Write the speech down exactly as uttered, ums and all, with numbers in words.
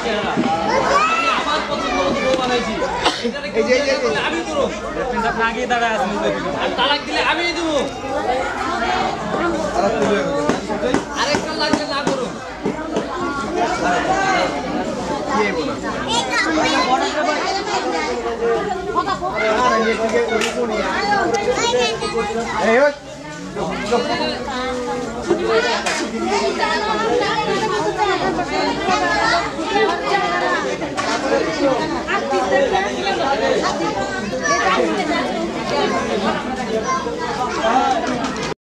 আমার পছন্দ মতো বউ বানাইছি আমি করো নাকি দাঁড়া তালাক দিলে আমি দেবো আরেকটা লাগলে না করো এই